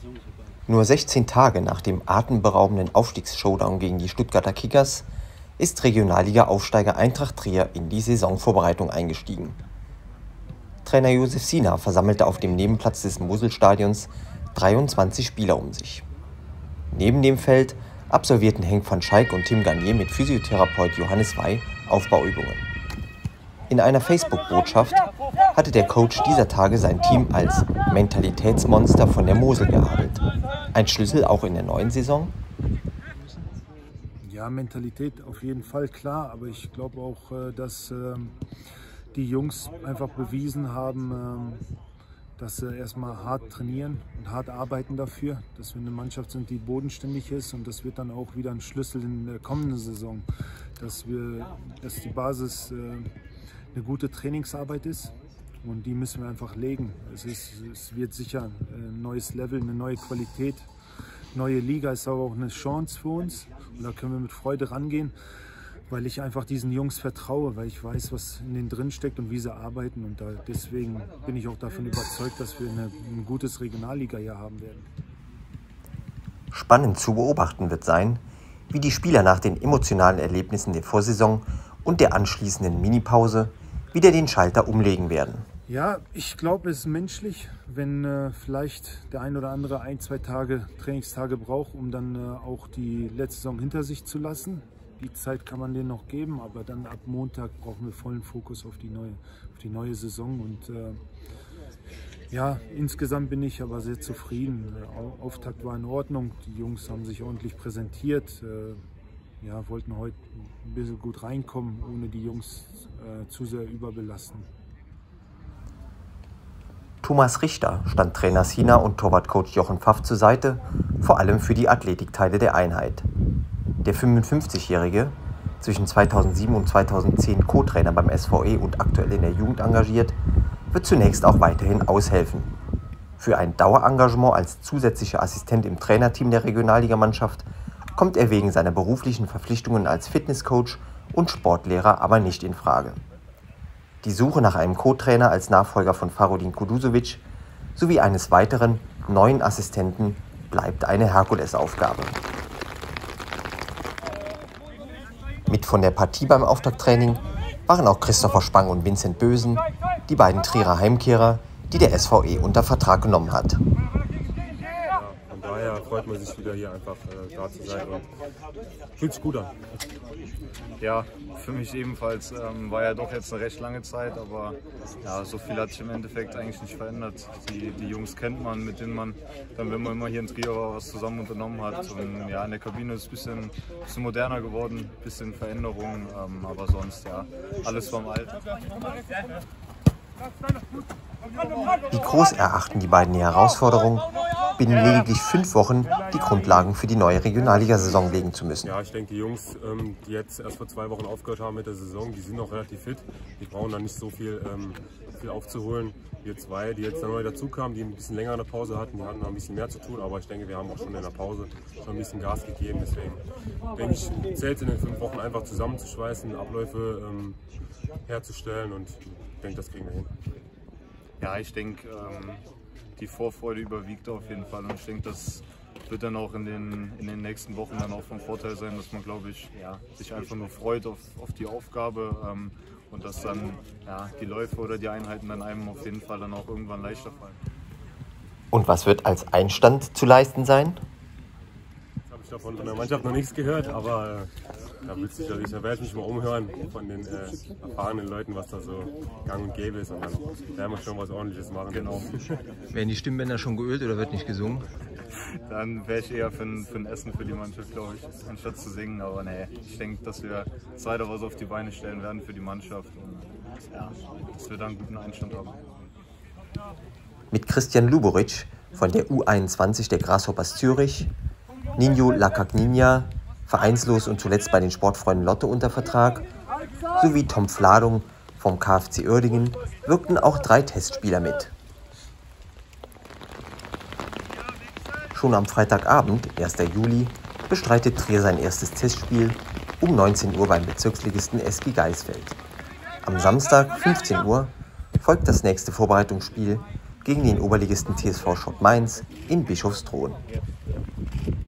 Nur 16 Tage nach dem atemberaubenden Aufstiegsshowdown gegen die Stuttgarter Kickers ist Regionalliga-Aufsteiger Eintracht Trier in die Saisonvorbereitung eingestiegen. Trainer Josef Sina versammelte auf dem Nebenplatz des Moselstadions 23 Spieler um sich. Neben dem Feld absolvierten Henk van Schaik und Tim Garnier mit Physiotherapeut Johannes Wey Aufbauübungen. In einer Facebook-Botschaft hatte der Coach dieser Tage sein Team als Mentalitätsmonster von der Mosel geadelt. Ein Schlüssel auch in der neuen Saison? Ja, Mentalität auf jeden Fall, klar. Aber ich glaube auch, dass die Jungs einfach bewiesen haben, dass sie erstmal hart trainieren und hart arbeiten dafür, dass wir eine Mannschaft sind, die bodenständig ist, und das wird dann auch wieder ein Schlüssel in der kommenden Saison, dass die Basis eine gute Trainingsarbeit ist, und die müssen wir einfach legen. Es wird sicher ein neues Level, eine neue Qualität, neue Liga ist aber auch eine Chance für uns, und da können wir mit Freude rangehen, weil ich einfach diesen Jungs vertraue, weil ich weiß, was in denen drin steckt und wie sie arbeiten, und deswegen bin ich auch davon überzeugt, dass wir ein gutes Regionalliga-Jahr haben werden. Spannend zu beobachten wird sein, wie die Spieler nach den emotionalen Erlebnissen der Vorsaison und der anschließenden Minipause wieder den Schalter umlegen werden. Ja, ich glaube, es ist menschlich, wenn vielleicht der ein oder andere 1-2 Trainingstage braucht, um dann auch die letzte Saison hinter sich zu lassen. Die Zeit kann man denen noch geben, aber dann ab Montag brauchen wir vollen Fokus auf die neue Saison. Und ja, insgesamt bin ich aber sehr zufrieden. Der Auftakt war in Ordnung, die Jungs haben sich ordentlich präsentiert. Ja, wollten heute ein bisschen gut reinkommen, ohne die Jungs zu sehr überbelasten. Thomas Richter stand Trainer Sina und Torwartcoach Jochen Pfaff zur Seite, vor allem für die Athletikteile der Einheit. Der 55-Jährige, zwischen 2007 und 2010 Co-Trainer beim SVE und aktuell in der Jugend engagiert, wird zunächst auch weiterhin aushelfen. Für ein Dauerengagement als zusätzlicher Assistent im Trainerteam der Regionalligamannschaft kommt er wegen seiner beruflichen Verpflichtungen als Fitnesscoach und Sportlehrer aber nicht in Frage. Die Suche nach einem Co-Trainer als Nachfolger von Farodin Kudusovic sowie eines weiteren neuen Assistenten bleibt eine Herkulesaufgabe. Mit von der Partie beim Auftakttraining waren auch Christopher Spang und Vincent Bösen, die beiden Trierer Heimkehrer, die der SVE unter Vertrag genommen hat. Von daher freut man sich wieder hier einfach da zu sein und fühlt sich gut an. Ja, für mich ebenfalls. War ja doch jetzt eine recht lange Zeit, aber ja, so viel hat sich im Endeffekt eigentlich nicht verändert. Die Jungs kennt man, mit denen man dann, wenn man immer hier in Trier war, was zusammen unternommen hat. Und ja, in der Kabine ist es ein bisschen moderner geworden, ein bisschen Veränderung, aber sonst ja, alles vom Alten. Wie groß erachten die beiden die Herausforderung, binnen lediglich 5 Wochen die Grundlagen für die neue Regionalliga-Saison legen zu müssen? Ja, ich denke, die Jungs, die jetzt erst vor 2 Wochen aufgehört haben mit der Saison, die sind noch relativ fit. Die brauchen dann nicht so viel aufzuholen. Wir zwei, die jetzt neu dazu kamen, die ein bisschen länger eine Pause hatten, die hatten noch ein bisschen mehr zu tun. Aber ich denke, wir haben auch schon in der Pause schon ein bisschen Gas gegeben. Deswegen denke ich, zählt in den 5 Wochen einfach zusammenzuschweißen, Abläufe herzustellen, und ich denke, das kriegen wir hin. Ja, ich denke, die Vorfreude überwiegt auf jeden Fall, und ich denke, das wird dann auch in den nächsten Wochen dann auch von Vorteil sein, dass man, glaube ich, ja, sich einfach nur freut auf die Aufgabe, und dass dann ja, die Läufe oder die Einheiten dann einem auf jeden Fall dann auch irgendwann leichter fallen. Und was wird als Einstand zu leisten sein? Jetzt habe ich davon von der Mannschaft noch nichts gehört, aber da werde ich mich mal umhören von den erfahrenen Leuten, was da so gang und gäbe ist, und dann werden wir schon was Ordentliches machen. Genau. Werden die Stimmbänder schon geölt oder wird nicht gesungen? Dann wäre ich eher für ein Essen für die Mannschaft, glaube ich, anstatt zu singen. Aber nee, ich denke, dass wir weiter was auf die Beine stellen werden für die Mannschaft, und ja, dass wir da einen guten Einstand haben. Mit Christian Luboric von der U21 der Grasshoppers Zürich, Ninho Lacagninha, vereinslos und zuletzt bei den Sportfreunden Lotte unter Vertrag, sowie Tom Fladung vom KfC Uerdingen wirkten auch 3 Testspieler mit. Schon am Freitagabend, 1. Juli, bestreitet Trier sein erstes Testspiel um 19 Uhr beim Bezirksligisten SG Geisfeld. Am Samstag, 15 Uhr, folgt das nächste Vorbereitungsspiel gegen den Oberligisten TSV Schott Mainz in Bischofstroon.